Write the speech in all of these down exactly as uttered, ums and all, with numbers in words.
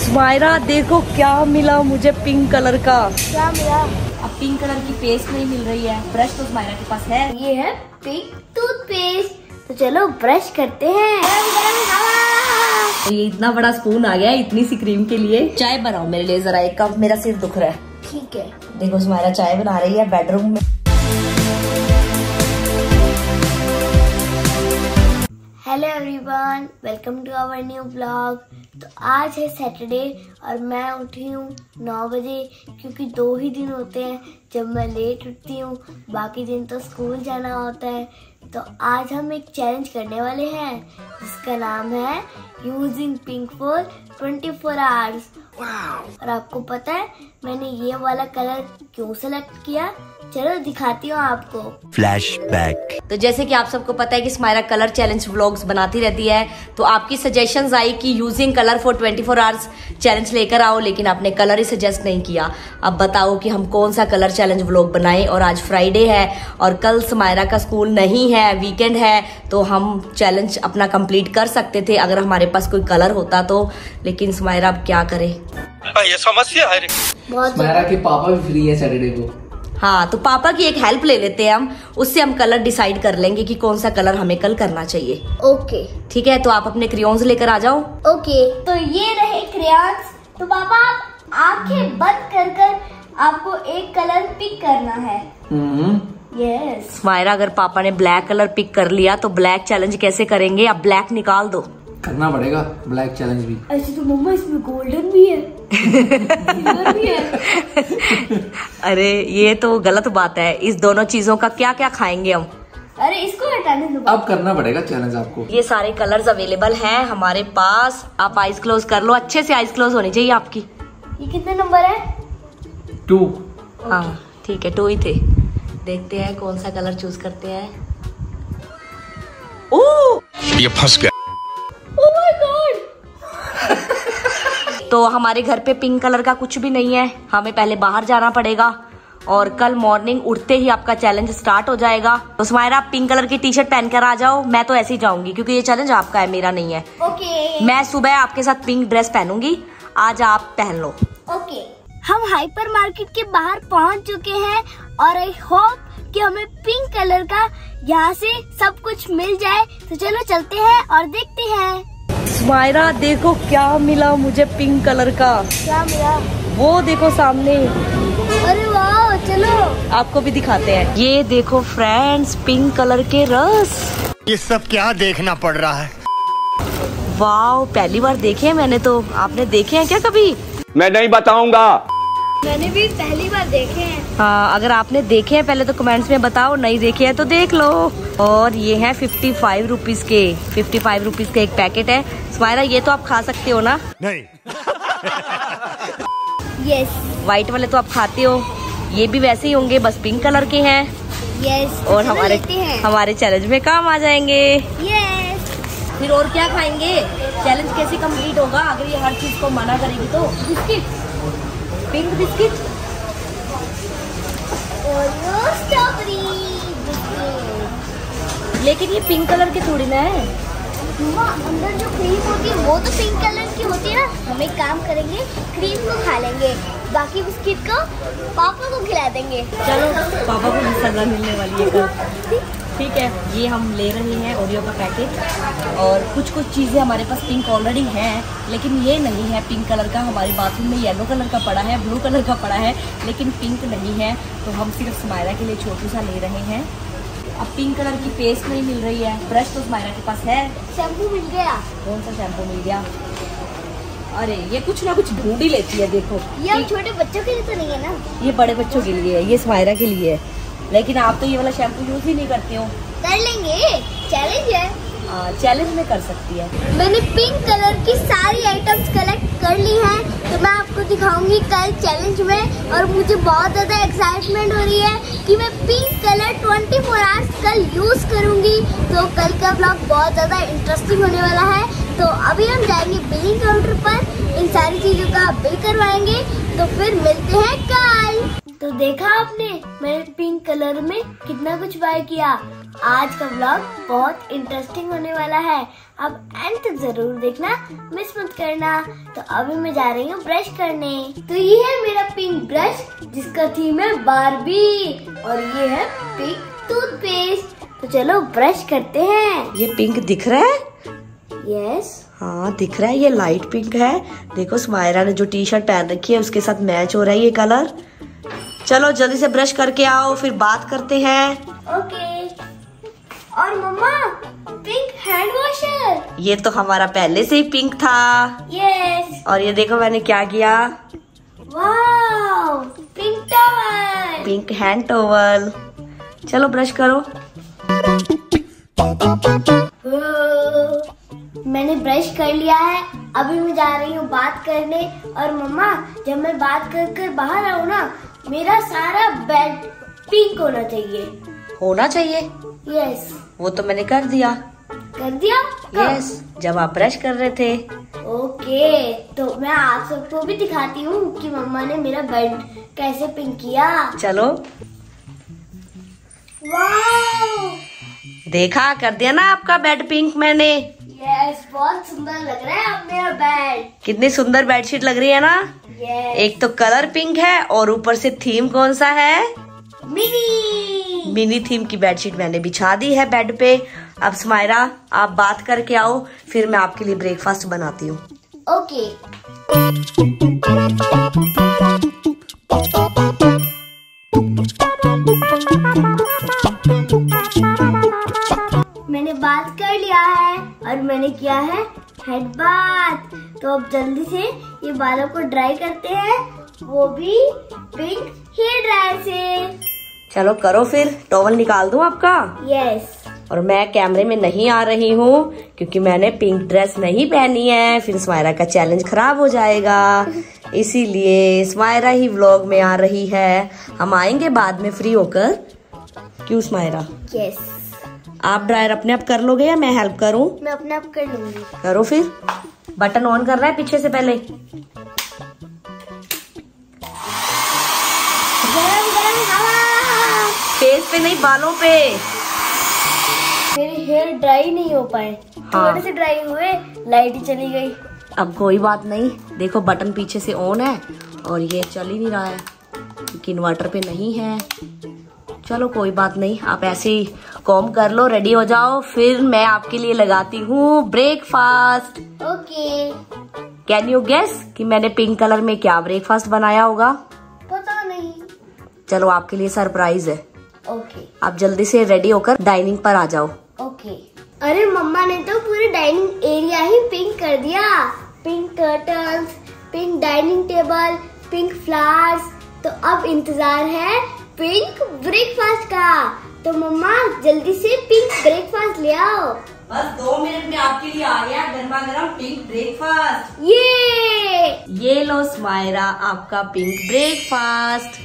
स्माइरा देखो क्या मिला मुझे पिंक कलर का। क्या मिला? अब पिंक कलर की पेस्ट नहीं मिल रही है, ब्रश तो स्माइरा के पास है। ये है पिंक टूथपेस्ट, तो चलो ब्रश करते हैं। तो ये इतना बड़ा स्पून आ गया इतनी सी क्रीम के लिए। चाय बनाओ मेरे लिए जरा एक कप, मेरा सिर दुख रहा है। ठीक है। देखो स्माइरा चाय बना रही है बेडरूम में। Hello everyone, welcome to our new blog. तो आज है सैटरडे और मैं उठी हूँ नौ बजे, क्योंकि दो ही दिन होते हैं जब मैं लेट उठती हूँ, बाकी दिन तो स्कूल जाना होता है। तो आज हम एक चैलेंज करने वाले हैं जिसका नाम है using pink for twenty four hours. और आपको पता है मैंने ये वाला कलर क्यों सेलेक्ट किया? चलो दिखाती हूँ आपको। फ्लैशबैक। तो जैसे कि आप सबको पता है कि स्माइरा कलर चैलेंज व्लॉग्स बनाती रहती है, तो आपकी सजेशंस आई कि using colour for twenty four hours challenge लेकर आओ, लेकिन आपने कलर ही सजेस्ट नहीं किया। अब बताओ कि हम कौन सा कलर चैलेंज व्लॉग बनाएं। और आज फ्राइडे है और कल स्माइरा का स्कूल नहीं है, वीकेंड है, तो हम चैलेंज अपना कंप्लीट कर सकते थे अगर हमारे पास कोई कलर होता तो। लेकिन स्माइरा अब क्या करे, ये समस्या है। स्माइरा के पापा भी फ्री है सैटरडे को। हाँ, तो पापा की एक हेल्प ले लेते हैं हम, उससे हम कलर डिसाइड कर लेंगे कि कौन सा कलर हमें कल करना चाहिए। ओके ठीक है, तो आप अपने क्रेयॉन्स लेकर आ जाओ। ओके, तो ये रहे क्रेयॉन्स। तो पापा आप आंखें बंद कर कर आपको एक कलर पिक करना है। यस। स्माइरा अगर पापा ने ब्लैक कलर पिक कर लिया तो ब्लैक चैलेंज कैसे करेंगे? अब ब्लैक निकाल दो। करना पड़ेगा ब्लैक चैलेंज भी। ऐसे तो मम्मा इसमें गोल्डन भी है, सिल्वर भी है। अरे ये तो गलत बात है, इस दोनों चीजों का क्या क्या खाएंगे हम? अरे इसको हटाने दो। अब करना पड़ेगा चैलेंज आपको। ये सारे कलर्स अवेलेबल हैं हमारे पास। आप आइज क्लोज कर लो, अच्छे से आइज क्लोज होनी चाहिए आपकी। ये कितने नंबर है? टू। हाँ ठीक है, टू ही थे। देखते हैं कौन सा कलर चूज करते हैं। ओह ये फंस गया। Oh my god. तो हमारे घर पे पिंक कलर का कुछ भी नहीं है, हमें पहले बाहर जाना पड़ेगा और कल मॉर्निंग उठते ही आपका चैलेंज स्टार्ट हो जाएगा। तो स्माइरा आप पिंक कलर की टी शर्ट पहनकर आ जाओ। मैं तो ऐसे ही जाऊंगी क्योंकि ये चैलेंज आपका है, मेरा नहीं है। ओके। मैं सुबह आपके साथ पिंक ड्रेस पहनूंगी, आज आप पहन लो। ओके। हम हाइपर मार्केट के बाहर पहुंच चुके हैं और आई होप कि हमें पिंक कलर का यहाँ से सब कुछ मिल जाए। तो चलो चलते हैं और देखते हैं। स्माइरा देखो क्या मिला मुझे पिंक कलर का। क्या मिला? वो देखो सामने। अरे वाह, चलो आपको भी दिखाते हैं। ये देखो फ्रेंड्स, पिंक कलर के रस। ये सब क्या देखना पड़ रहा है? वाह, पहली बार देखे हैं मैंने तो। आपने देखे हैं क्या कभी? मैं नहीं बताऊंगा। मैंने भी पहली बार देखे हैं। हाँ, अगर आपने देखे हैं पहले तो कमेंट्स में बताओ, नहीं देखे हैं तो देख लो। और ये है फिफ्टी फाइव रुपीज के, फिफ्टी फाइव रुपीज का एक पैकेट है। स्माइरा ये तो आप खा सकते हो ना? नहीं। यस। व्हाइट वाले तो आप खाते हो, ये भी वैसे ही होंगे, बस पिंक कलर के हैं। यस। और हमारे हमारे चैलेंज में काम आ जाएंगे। यस। फिर और क्या खाएंगे? चैलेंज कैसे कंप्लीट होगा अगर ये हर चीज को मना करेगी तो? Biscuit, pink biscuit, Oreo strawberry biscuit. लेकिन ये पिंक कलर के थोड़ी ना है। मम्मा अंदर जो क्रीम होती है वो तो पिंक कलर की होती है ना। हम एक काम करेंगे, क्रीम को खा लेंगे, बाकी बिस्किट को पापा को खिला देंगे। चलो पापा को भी सजा मिलने वाली है कल। ठीक है, ये हम ले रहे हैं ओरियो का पैकेट। और कुछ कुछ चीज़ें हमारे पास पिंक ऑलरेडी हैं, लेकिन ये नहीं है पिंक कलर का। हमारे बाथरूम में येलो कलर का पड़ा है, ब्लू कलर का पड़ा है, लेकिन पिंक नहीं है। तो हम सिर्फ स्माइरा के लिए छोटू सा ले रहे हैं। अब पिंक कलर की पेस्ट नहीं मिल रही है, ब्रश तो स्माइरा के पास है। शैम्पू मिल गया। कौन सा शैम्पू मिल गया? अरे ये कुछ ना कुछ ढूंढ ही लेती है। देखो ये हम छोटे बच्चों के लिए तो नहीं है ना, ये बड़े बच्चों के लिए है, ये स्माइरा के लिए है। लेकिन आप तो ये वाला शैम्पू यूज ही नहीं करते हो। कर लेंगे, चैलेंज है। चैलेंज में कर सकती है। मैंने पिंक कलर की सारी आइटम्स कलेक्ट कर ली हैं, तो मैं आपको दिखाऊंगी कल चैलेंज में। और मुझे बहुत ज़्यादा एक्साइटमेंट हो रही है कि मैं pink colour twenty four hours कल यूज़ करूंगी। तो कल का व्लॉग बहुत ज़्यादा इंटरेस्टिंग होने वाला है। तो अभी हम जाएंगे बिलिंग काउंटर पर, इन सारी चीज़ों का बिल करवाएंगे। तो फिर मिलते हैं कल। तो देखा आपने, मैंने पिंक कलर में कितना कुछ बाय किया। आज का व्लॉग बहुत इंटरेस्टिंग होने वाला है। अब एंड तक जरूर देखना, मिस मत करना। तो अभी मैं जा रही हूँ ब्रश करने। तो ये है मेरा पिंक ब्रश जिसका थीम है बारबी, और ये है पिंक टूथपेस्ट। तो चलो ब्रश करते हैं। ये पिंक दिख रहा है? यस हाँ दिख रहा है, ये लाइट पिंक है। देखो स्मायरा ने जो टी शर्ट पहन रखी है उसके साथ मैच हो रहा है ये कलर। चलो जल्दी से ब्रश करके आओ, फिर बात करते हैं। ओके। और मम्मा पिंक हैंड वॉशर। ये तो हमारा पहले से ही पिंक था। यस। और ये देखो मैंने क्या किया, wow pink towel, pink hand towel. चलो ब्रश करो। मैंने ब्रश कर लिया है, अभी मैं जा रही हूँ बात करने। और मम्मा जब मैं बात कर कर बाहर आऊँ ना, मेरा सारा बेड पिंक होना चाहिए। होना चाहिए? यस। वो तो मैंने कर दिया। कर दिया? यस, जब आप ब्रश कर रहे थे। ओके, तो मैं आप सबको भी दिखाती हूँ कि मम्मा ने मेरा बेड कैसे पिंक किया। चलो। वाओ, देखा, कर दिया ना आपका बेड पिंक मैंने। यस, बहुत सुंदर लग रहा है अब मेरा बेड। कितनी सुंदर बेडशीट लग रही है ना। यस। एक तो कलर पिंक है और ऊपर से थीम कौन सा है? मिनी मिनी थीम की बेडशीट मैंने बिछा दी है बेड पे। अब स्मायरा आप बात करके आओ, फिर मैं आपके लिए ब्रेकफास्ट बनाती हूँ। ओके। मैंने बात कर लिया है और मैंने किया है हेड बाथ। तो अब जल्दी से ये बालों को ड्राई करते हैं, वो भी पिंक हेयर ड्रायर से। चलो करो फिर। टॉवल निकाल दूं आपका? यस। और मैं कैमरे में नहीं आ रही हूँ क्योंकि मैंने पिंक ड्रेस नहीं पहनी है, फिर स्मायरा का चैलेंज खराब हो जाएगा। इसीलिए स्मायरा ही व्लॉग में आ रही है। हम आएंगे बाद में फ्री होकर। क्यों स्मायरा? यस। आप ड्रायर अपने आप कर लोगे या मैं हेल्प करूं? मैं अपने आप कर लूंगी। करो फिर। बटन ऑन करना है पीछे से पहले। गरम गरम हवा। फेस पे नहीं, बालों पे। मेरे हेयर ड्राई नहीं हो पाए, हाँ। थोड़े से ड्राई हुए, लाइट ही चली गई। अब कोई बात नहीं, देखो बटन पीछे से ऑन है और ये चल ही नहीं रहा है क्योंकि इन्वर्टर पे नहीं है। चलो कोई बात नहीं, आप ऐसे ही कॉम कर लो, रेडी हो जाओ, फिर मैं आपके लिए लगाती हूँ breakfast. Okay. Can you guess कि मैंने पिंक कलर में क्या ब्रेकफास्ट बनाया होगा? पता नहीं। चलो आपके लिए सरप्राइज है। ओके। आप जल्दी से रेडी होकर डाइनिंग पर आ जाओ। ओके। अरे मम्मा ने तो पूरे डाइनिंग एरिया ही पिंक कर दिया। Pink curtains, pink dining table, pink flowers. तो अब इंतजार है पिंक ब्रेकफास्ट का। तो मम्मा जल्दी से पिंक ब्रेकफास्ट ले आओ। बस दो मिनट में आपके लिए आ गया गर्मा गर्म पिंक ब्रेकफास्ट। ये ये लो स्मायरा आपका pink breakfast.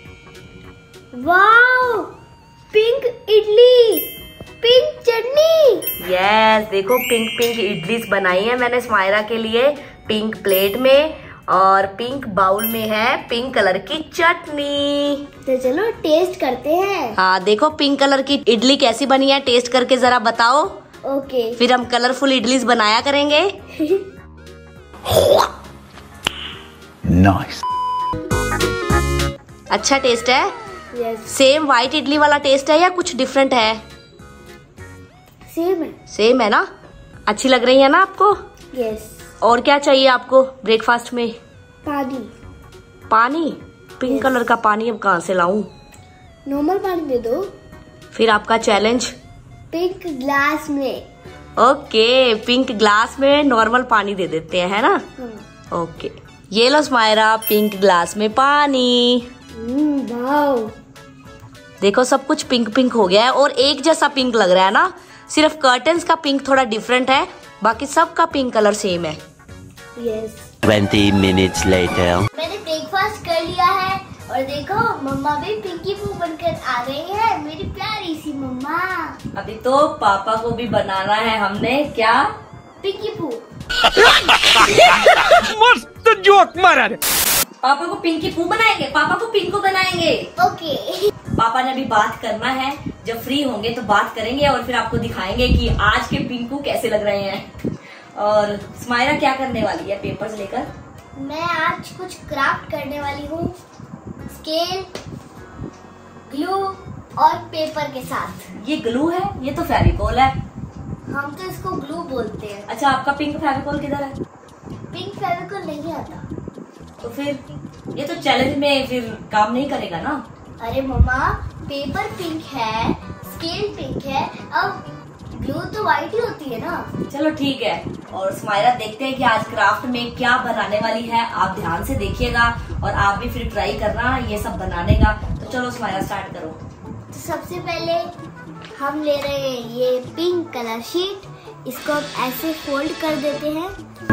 Wow, pink idli, pink chutney. Yes, देखो पिंक पिंक इडलीज बनाई है मैंने स्मायरा के लिए पिंक प्लेट में, और पिंक बाउल में है पिंक कलर की चटनी। तो चलो टेस्ट करते हैं। हाँ देखो पिंक कलर की इडली कैसी बनी है, टेस्ट करके जरा बताओ। ओके। फिर हम कलरफुल इडलीज बनाया करेंगे। नाइस। अच्छा टेस्ट है? यस। सेम व्हाइट इडली वाला टेस्ट है या कुछ डिफरेंट है? सेम है। सेम है ना? अच्छी लग रही है ना आपको? यस। और क्या चाहिए आपको ब्रेकफास्ट में? पानी। पानी? Pink Yes. कलर का पानी अब कहाँ से लाऊं? नॉर्मल पानी दे दो। फिर आपका चैलेंज? पिंक ग्लास में। ओके, पिंक ग्लास में नॉर्मल पानी दे देते हैं, है ना? हाँ। ओके, ये लो स्मायरा पिंक ग्लास में पानी। Hmm, wow. देखो सब कुछ पिंक पिंक हो गया है और एक जैसा पिंक लग रहा है ना। सिर्फ कर्टन्स का पिंक थोड़ा डिफरेंट है, बाकी सबका पिंक कलर सेम है। यस। Twenty minutes later. मैंने ब्रेकफास्ट कर लिया है और देखो मम्मा भी पिंकी पू बनकर आ गई है, मेरी प्यारी सी मम्मा। अभी तो पापा को भी बनाना है हमने। क्या? पिंकी पू। मस्त जोक मारा रे। पापा को पिंकी पू बनाएंगे, पापा को पिंको बनाएंगे। ओके। पापा ने अभी बात करना है, जब फ्री होंगे तो बात करेंगे और फिर आपको दिखाएंगे कि आज के पिंकू कैसे लग रहे हैं। और स्माइरा क्या करने वाली है पेपर्स लेकर? मैं आज कुछ क्राफ्ट करने वाली हूँ स्केल, ग्लू और पेपर के साथ। ये ग्लू है, ये तो फेविकोल है। हम तो इसको ग्लू बोलते हैं। अच्छा, आपका पिंक फेविकोल किधर है? पिंक फेविकोल नहीं आता। तो फिर ये तो चैलेंज में फिर काम नहीं करेगा ना। अरे मम्मा, पेपर पिंक है, स्केल पिंक है, अब ग्लू तो व्हाइट ही होती है ना। चलो ठीक है। और स्माइरा देखते हैं कि आज क्राफ्ट में क्या बनाने वाली है। आप ध्यान से देखिएगा और आप भी फिर ट्राई करना ये सब बनाने का। तो चलो स्माइरा स्टार्ट करो। तो सबसे पहले हम ले रहे हैं ये पिंक कलर शीट। इसको अब ऐसे फोल्ड कर देते हैं।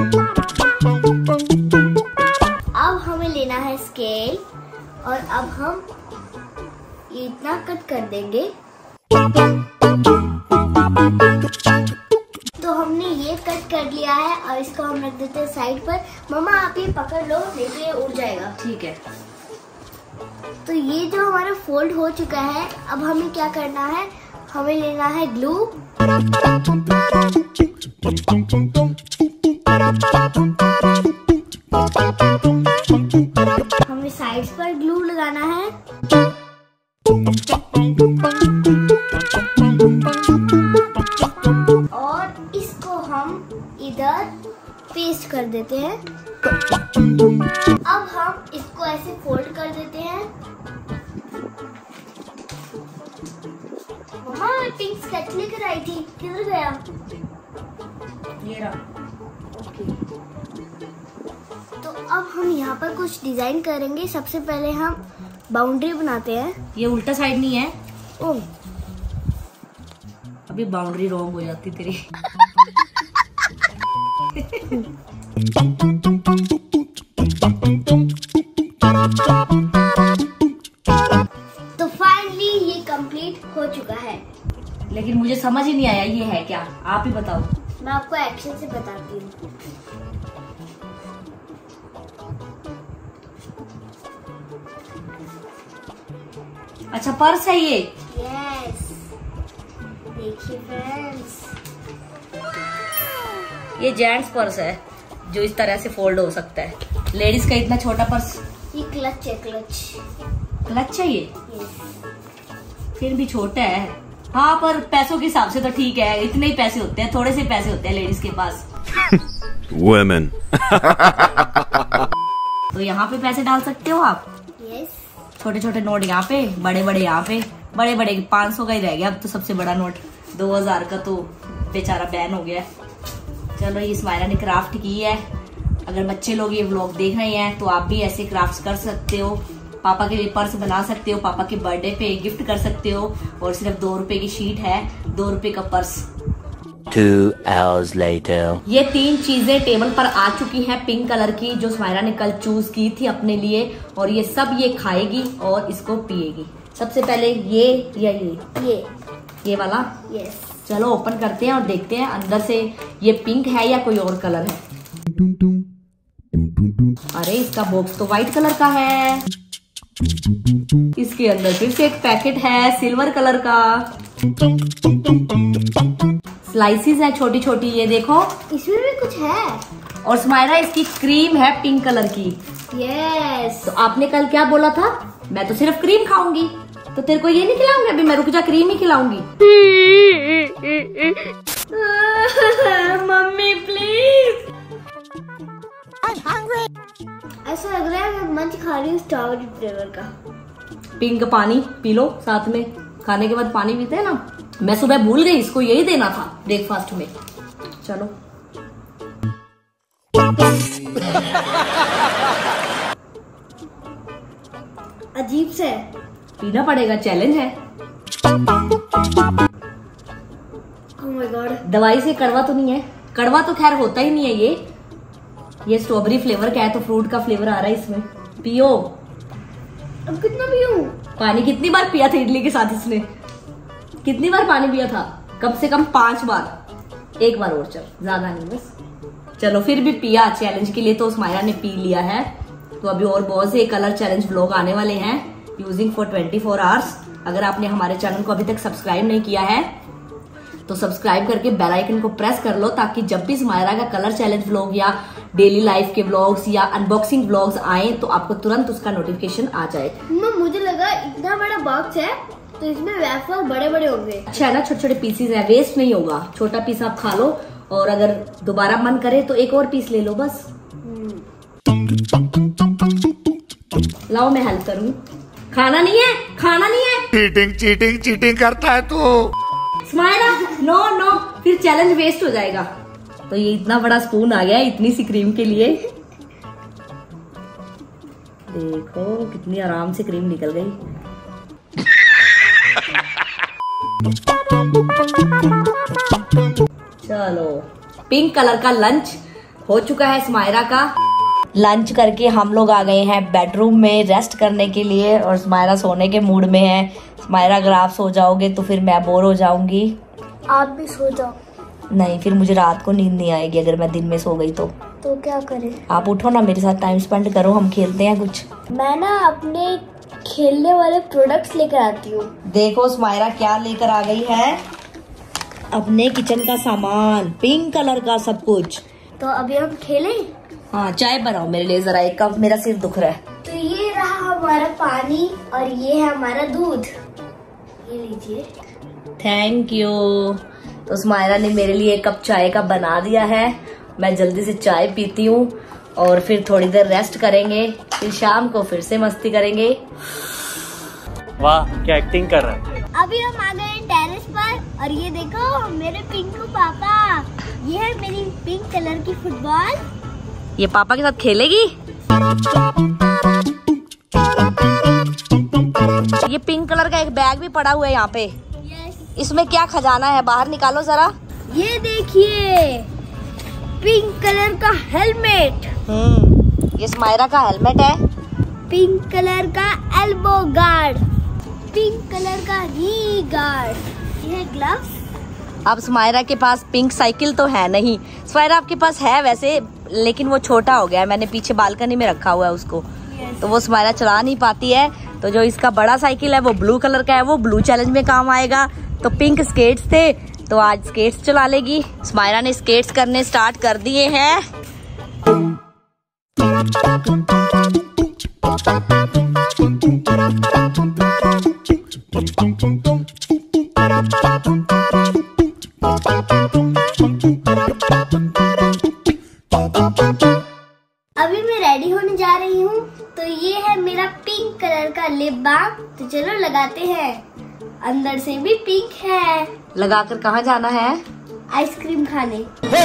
अब हमें लेना है स्केल और अब हम ये इतना कट कर देंगे। तो हमने ये कट कर लिया है और इसको हम रख देते हैं साइड पर। मम्मा आप ये पकड़ लो, नहीं तो ये उड़ जाएगा। ठीक है। तो ये जो हमारा फोल्ड हो चुका है, अब हमें क्या करना है, हमें लेना है ग्लू। हमें साइड्स पर ग्लू लगाना है। और इसको हम इधर पेस्ट कर देते हैं। अब हम इसको ऐसे फोल्ड कर देते हैं। मम्मा पिंक स्केच लेकर आई थी, किधर गया? ये रहा। ओके। तो अब हम यहाँ पर कुछ डिजाइन करेंगे। सबसे पहले हम बाउंड्री बनाते हैं। ये उल्टा साइड नहीं है। ओह, अभी बाउंड्री रॉन्ग हो जाती तेरी। तो फाइनली ये कंप्लीट हो चुका है। लेकिन मुझे समझ ही नहीं आया ये है क्या, आप ही बताओ। मैं आपको एक्शन से बताती हूँ। अच्छा, पर्स है ये। यस, देखिए फ्रेंड्स, ये जेंट्स पर्स है जो इस तरह से फोल्ड हो सकता है। लेडीज का इतना छोटा पर्स। ये क्लच है, क्लच। क्लच है ये? यस। फिर भी छोटा है। हाँ, पर पैसों के हिसाब से तो ठीक है। इतने ही पैसे होते हैं, थोड़े से पैसे होते हैं लेडीज के पास। Women. तो यहाँ पे पैसे डाल सकते हो आप। यस। छोटे छोटे नोट यहाँ पे, बड़े बड़े यहाँ पे। बड़े बड़े पाँच सौ का ही रह गया अब तो। सबसे बड़ा नोट दो हजार का तो बेचारा बैन हो गया। चलो, ये स्माइरा ने क्राफ्ट की है। अगर बच्चे लोग ये व्लॉग देख रहे हैं तो आप भी ऐसे क्राफ्ट्स कर सकते हो। पापा के लिए पर्स बना सकते हो, पापा के बर्थडे पे गिफ्ट कर सकते हो। और सिर्फ दो रुपए की शीट है, दो रुपए का पर्स। Two hours later. ये तीन चीजें टेबल पर आ चुकी हैं पिंक कलर की, जो स्माइरा ने कल चूज की थी अपने लिए। और ये सब ये खाएगी और इसको पिएगी। सबसे पहले ये या ये ये ये वाला। यस। चलो ओपन करते हैं और देखते हैं अंदर से ये पिंक है या कोई और कलर है। अरे इसका बॉक्स तो व्हाइट कलर का है। इसके अंदर फिर से एक पैकेट है सिल्वर कलर का। स्लाइसिस है छोटी छोटी, ये देखो। इसमें भी कुछ है। और स्माइरा इसकी क्रीम है पिंक कलर की। यस। तो आपने कल क्या बोला था? मैं तो सिर्फ क्रीम खाऊंगी। तो तेरे को ये नहीं खिलाऊंगी अभी, मैं रुक जा, क्रीम ही खिलाऊंगी। मम्मी प्लीज। ऐसा लग रहा है मैं मंच खा रही हूँ स्ट्रॉबेरी फ्लेवर का। पिंक पानी पी लो साथ में, खाने के बाद पानी पीते हैं ना। मैं सुबह भूल गई, इसको यही देना था ब्रेकफास्ट में। चलो अजीब से पीना पड़ेगा, चैलेंज है। Oh my god. दवाई से कड़वा तो नहीं है? कड़वा तो खैर होता ही नहीं है। ये ये स्ट्रॉबेरी फ्लेवर का है तो फ्रूट का फ्लेवर आ रहा है इसमें। पियो। अब कितना पीऊं? पानी कितनी बार पिया था इडली के साथ इसने? कितनी बार पानी पिया था? कम से कम पांच बार। एक बार और, चल ज्यादा नहीं बस। चलो फिर भी पिया चैलेंज के लिए तो स्माइरा ने पी लिया है। तो अभी और बहुत से कलर चैलेंज व्लॉग आने वाले हैं using for twenty four hours. अगर आपने हमारे चैनल को अभी तक सब्सक्राइब नहीं किया है तो सब्सक्राइब करके बेल आइकन को प्रेस कर लो, ताकि जब भी स्मायरा का कलर चैलेंज व्लॉग या डेली लाइफ के व्लॉग्स या अनबॉक्सिंग व्लॉग्स आए तो आपको तुरंत उसका नोटिफिकेशन आ जाए। मुझे लगा इतना बड़ा बॉक्स है तो इसमें वेफर बड़े बड़े होंगे। अच्छा है ना, छोटे छोटे पीसेज है, वेस्ट नहीं होगा। छोटा पीस आप खा लो और अगर दोबारा मन करे तो एक और पीस ले लो बस। लाओ मैं हेल्प करूँ। खाना नहीं है, खाना नहीं है। चीटिंग चीटिंग चीटिंग करता है तू। स्माइला नो नो, फिर चैलेंज वेस्ट हो जाएगा। तो ये इतना बड़ा स्पून आ गया इतनी सी क्रीम के लिए। देखो कितनी आराम से क्रीम निकल गई। चलो, पिंक कलर का लंच हो चुका है स्माइरा का। लंच करके हम लोग आ गए हैं बेडरूम में रेस्ट करने के लिए और स्माइरा सोने के मूड में है। स्माइरा अगर आप सो जाओगे तो फिर मैं बोर हो जाऊंगी। आप भी सो जाओ। नहीं, फिर मुझे रात को नींद नहीं आएगी अगर मैं दिन में सो गई तो। तो क्या करें? आप उठो ना, मेरे साथ टाइम स्पेंड करो, हम खेलते हैं कुछ। मैं ना अपने खेलने वाले प्रोडक्ट्स लेकर आती हूँ। देखो स्माइरा क्या लेकर आ गई है, अपने किचन का सामान, पिंक कलर का सब कुछ। तो अभी हम खेलें? हाँ, चाय बनाओ मेरे लिए जरा एक कप, मेरा सिर दुख रहा है। तो ये रहा हमारा पानी और ये है हमारा दूध, ये लीजिए। Thank you. तो स्माइरा ने मेरे लिए एक कप चाय का बना दिया है। मैं जल्दी से चाय पीती हूँ और फिर थोड़ी देर रेस्ट करेंगे, फिर शाम को फिर से मस्ती करेंगे। वाह क्या एक्टिंग कर रहा है। अभी हम आ गए टेरेस पर और ये देखो मेरे पिंकू पापा, ये है मेरी पिंक कलर की फुटबॉल। ये पापा के साथ खेलेगी। ये पिंक कलर का एक बैग भी पड़ा हुआ है यहाँ पे। yes. इसमें क्या खजाना है, बाहर निकालो जरा। ये देखिए पिंक कलर का हेलमेट। हम्म, ये स्माइरा का हेलमेट है। पिंक कलर का एल्बो गार्ड, पिंक कलर का नी गार्ड, ये ग्लव्स। अब स्माइरा के पास पिंक साइकिल तो है नहीं। स्माइरा आपके पास है वैसे, लेकिन वो छोटा हो गया है, मैंने पीछे बालकनी में रखा हुआ है उसको। yes. तो वो स्माइरा चला नहीं पाती है। तो जो इसका बड़ा साइकिल है वो ब्लू कलर का है, वो ब्लू चैलेंज में काम आएगा। तो पिंक स्केट्स थे तो आज स्केट्स चला लेगी। स्माइरा ने स्केट्स करने स्टार्ट कर दिए हैं। अभी मैं रेडी होने जा रही हूँ। तो ये है मेरा पिंक कलर का लिप बाम, तो चलो लगाते हैं। अंदर से भी पिंक है। लगाकर कहाँ जाना है? आइसक्रीम खाने।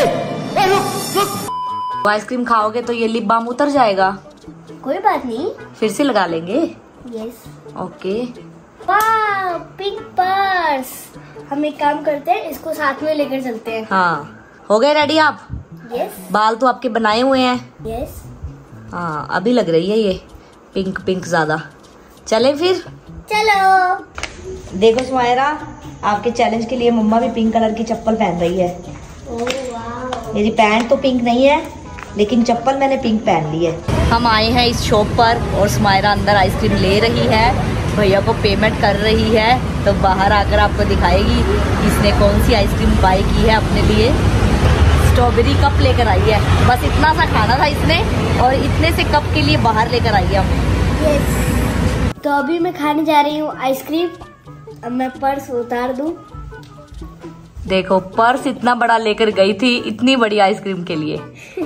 आइसक्रीम खाओगे तो ये लिप बाम उतर जाएगा। कोई बात नहीं, फिर से लगा लेंगे। यस। ओके। वाह पिंक पर्स। हम एक काम करते हैं, इसको साथ में लेकर चलते हैं। हाँ, हो गए रेडी आप? यस। बाल तो आपके बनाए हुए हैं। यस। हाँ, अभी लग रही है ये पिंक पिंक ज्यादा। चले फिर। चलो। देखो स्माइरा, आपके चैलेंज के लिए मम्मा भी पिंक कलर की चप्पल पहन रही है। ओह वाह। मेरी पैंट तो पिंक नहीं है लेकिन चप्पल मैंने पिंक पहन ली है। हम आए हैं इस शॉप पर और स्माइरा अंदर आइसक्रीम ले रही है, भैया को पेमेंट कर रही है। तो बाहर आकर आपको दिखाएगी इसने कौन सी आइसक्रीम बाई की है अपने लिए। स्ट्रॉबेरी कप लेकर आई है, बस इतना सा खाना था इसने और इतने से कप के लिए बाहर लेकर आई है हम। यस। तो अभी मैं खाने जा रही हूँ आइसक्रीम। अब मैं पर्स उतार दूं। देखो पर्स इतना बड़ा लेकर गई थी इतनी बड़ी आइसक्रीम के लिए।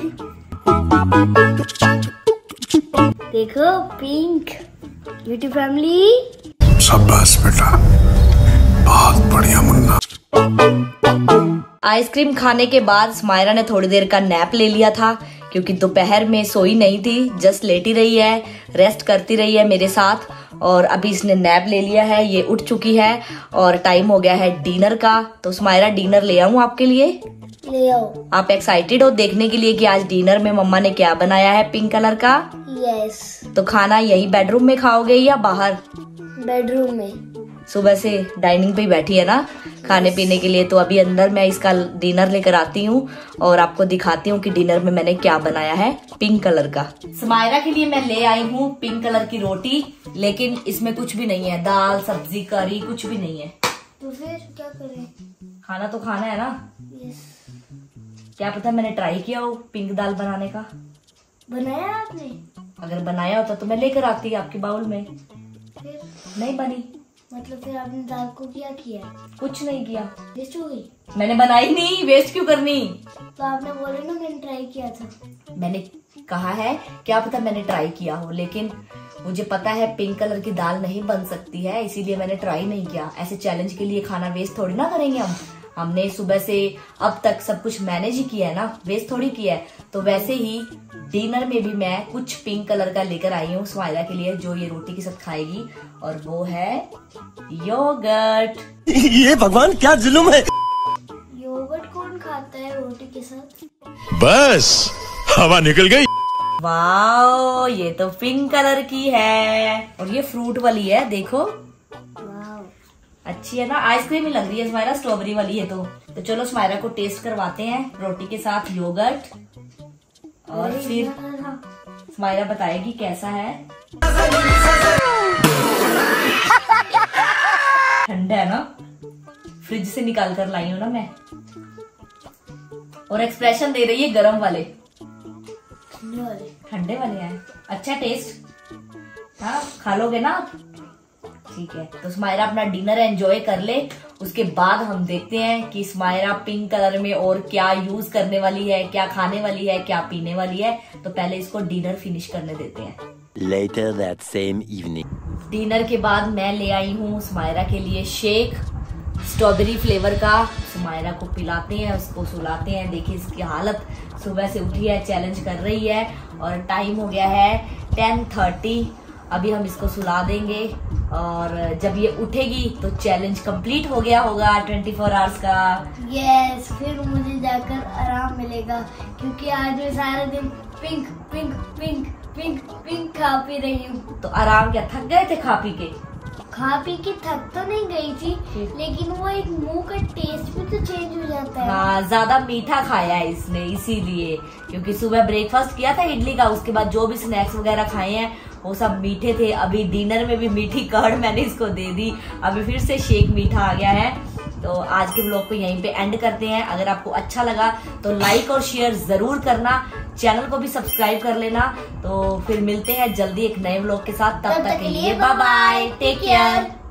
देखो पिंक। Beauty family. शाबाश बेटा, बहुत बढ़िया मुन्ना। आइसक्रीम खाने के बाद स्माइरा ने थोड़ी देर का नैप ले लिया था क्योंकि दोपहर में सोई नहीं थी, जस्ट लेटी रही है, रेस्ट करती रही है मेरे साथ। और अभी इसने नैप ले लिया है, ये उठ चुकी है और टाइम हो गया है डिनर का। तो स्माइरा डिनर ले आऊं आपके लिए? ले आओ। आप एक्साइटेड हो देखने के लिए कि आज डिनर में मम्मा ने क्या बनाया है पिंक कलर का? यस। तो खाना यही बेडरूम में खाओगे या बाहर? बेडरूम में। सुबह से डाइनिंग पे ही बैठी है ना खाने पीने के लिए, तो अभी अंदर मैं इसका डिनर लेकर आती हूँ और आपको दिखाती हूँ कि डिनर में मैंने क्या बनाया है पिंक कलर का। समायरा के लिए मैं ले आई हूँ पिंक कलर की रोटी, लेकिन इसमें कुछ भी नहीं है, दाल सब्जी करी कुछ भी नहीं है। तो फिर क्या करें? खाना तो खाना है ना। यस। क्या पता मैंने ट्राई किया हो पिंक दाल बनाने का। बनाया आपने? अगर बनाया होता तो मैं लेकर आती आपके बाउल में। फिर नहीं बनी। मतलब फिर आपने दाल को क्या किया? कुछ नहीं किया, वेस्ट हो गई। मैंने बनाई नहीं, वेस्ट क्यों करनी। तो आपने बोला ना मैंने ट्राई किया था। मैंने कहा है क्या पता मैंने ट्राई किया हो, लेकिन मुझे पता है पिंक कलर की दाल नहीं बन सकती है, इसीलिए मैंने ट्राई नहीं किया। ऐसे चैलेंज के लिए खाना वेस्ट थोड़ी ना करेंगे हम। हमने सुबह से अब तक सब कुछ मैनेज ही किया है ना, वेस्ट थोड़ी किया है। तो वैसे ही डिनर में भी मैं कुछ पिंक कलर का लेकर आई हूँ समायरा के लिए, जो ये रोटी के साथ खाएगी, और वो है योगर्ट। ये भगवान क्या जुल्म है। योगर्ट कौन खाता है रोटी के साथ? बस हवा निकल गई। वाओ, ये तो पिंक कलर की है और ये फ्रूट वाली है, देखो अच्छी है ना, आइसक्रीम ही लग रही है समायरा, स्ट्रॉबेरी वाली है। तो तो चलो समायरा को टेस्ट करवाते हैं रोटी के साथ योगर्ट, और फिर समायरा बताएगी कैसा है। ठंडा है ना, फ्रिज से निकाल कर लाई हूं ना मैं, और एक्सप्रेशन दे रही है गरम वाले। ठंडे वाले हैं। अच्छा टेस्ट, हाँ खा लोगे ना आप? ठीक है, तो समायरा अपना डिनर एंजॉय कर ले, उसके बाद हम देखते हैं कि समायरा पिंक कलर में और क्या यूज करने वाली है, क्या खाने वाली है, क्या पीने वाली है। तो पहले इसको डिनर फिनिश करने देते हैं। Later that same evening. Dinner के बाद मैं ले आई हूँ समायरा के लिए शेक स्ट्रॉबेरी फ्लेवर का। समायरा को पिलाते हैं, उसको सुलाते हैं। देखिए इसकी हालत, सुबह से उठी है, चैलेंज कर रही है, और टाइम हो गया है टेन थर्टी। अभी हम इसको सुला देंगे, और जब ये उठेगी तो चैलेंज कंप्लीट हो गया होगा ट्वेंटी फोर आवर्स का। यस, फिर मुझे जाकर आराम मिलेगा, क्योंकि आज मैं सारा दिन pink pink pink pink pink खा पी रही हूँ। तो आराम क्या, थक गए थे खा पी के? खा पी के थक तो नहीं गई थी, लेकिन वो एक मुंह का टेस्ट भी तो चेंज हो जाता है। हाँ, ज्यादा मीठा खाया है इसने, इसीलिए। क्योंकि सुबह ब्रेकफास्ट किया था इडली का, उसके बाद जो भी स्नैक्स वगैरह खाए हैं वो सब मीठे थे। अभी डिनर में भी मीठी कर्ड मैंने इसको दे दी, अभी फिर से शेक मीठा आ गया है। तो आज के ब्लॉग को यहीं पे एंड करते हैं। अगर आपको अच्छा लगा तो लाइक और शेयर जरूर करना, चैनल को भी सब्सक्राइब कर लेना। तो फिर मिलते हैं जल्दी एक नए ब्लॉग के साथ, तब तक के लिए बाय बाय, टेक केयर।